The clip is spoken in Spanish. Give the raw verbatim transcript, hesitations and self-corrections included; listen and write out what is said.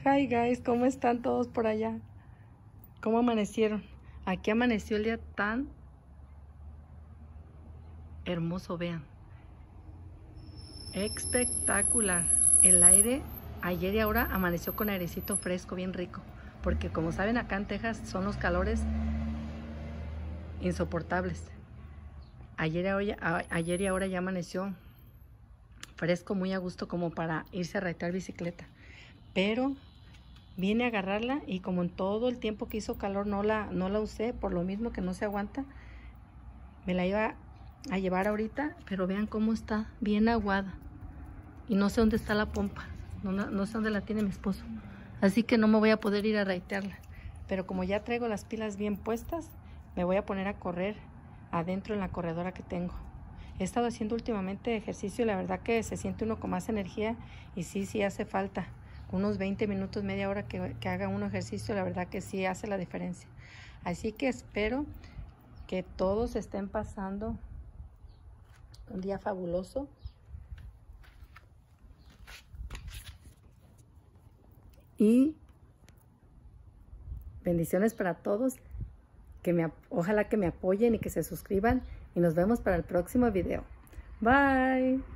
Hi guys, ¿cómo están todos por allá? ¿Cómo amanecieron? Aquí amaneció el día tan hermoso, vean. Espectacular. El aire ayer y ahora amaneció con airecito fresco, bien rico. Porque como saben, acá en Texas son los calores insoportables. Ayer y ahora, ayer y ahora ya amaneció fresco, muy a gusto, como para irse a raitear bicicleta. Pero vine a agarrarla y como en todo el tiempo que hizo calor no la, no la usé, por lo mismo que no se aguanta, me la iba a llevar ahorita, pero vean cómo está, bien aguada. Y no sé dónde está la pompa, no, no, no sé dónde la tiene mi esposo. Así que no me voy a poder ir a raitearla. Pero como ya traigo las pilas bien puestas, me voy a poner a correr adentro en la corredora que tengo. He estado haciendo últimamente ejercicio y la verdad que se siente uno con más energía y sí, sí hace falta. Unos veinte minutos, media hora que, que haga uno ejercicio, la verdad que sí hace la diferencia. Así que espero que todos estén pasando un día fabuloso. Y bendiciones para todos. Que me, ojalá que me apoyen y que se suscriban. Y nos vemos para el próximo video. Bye.